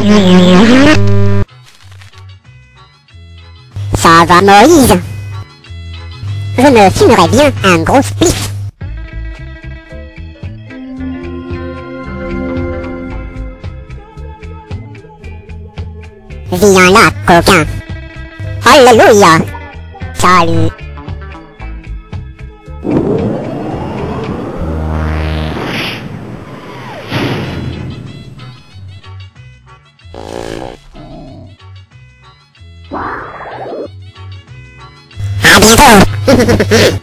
Ça va, Moïse? Je me fumerais bien un gros spliff. Viens là, coquin. Alléluia. Salut. À bientôt.